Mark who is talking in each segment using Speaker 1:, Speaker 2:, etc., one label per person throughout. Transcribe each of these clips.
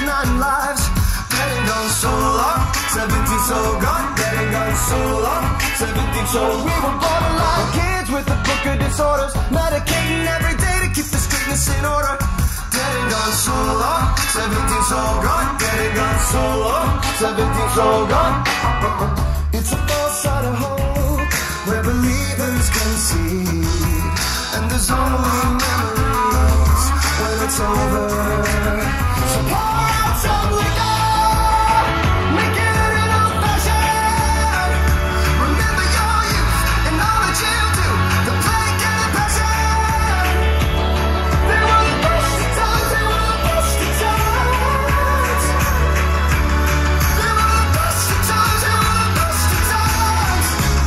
Speaker 1: 29 lives, dead and gone so long. 17 so gone, dead and gone so long. 17 so we were born alive. Kids with a book of disorders, medicating every day to keep the strictness in order. Dead and gone so long. 17 so gone, dead and gone so long. 17 so gone. It's a false side of hope where believers can see, and there's only memories when it's over. So pour out some liquor, make it an old fashioned. Remember your youth and all that you do, the plague and the passion. They were the best of times, they were the best of times. They were the best of times, they were the best of times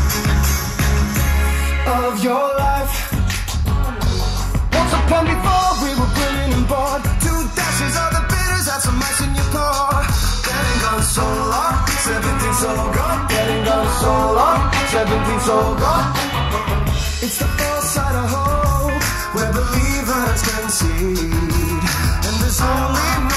Speaker 1: of your life. Once upon before we were brilliant and bored. 2 dashes of the bitters, add some ice in your pour. Dead and gone so long, 17 so gone. Dead and gone so long, 17 so gone. It's the false side of hope where believers concede, and there's only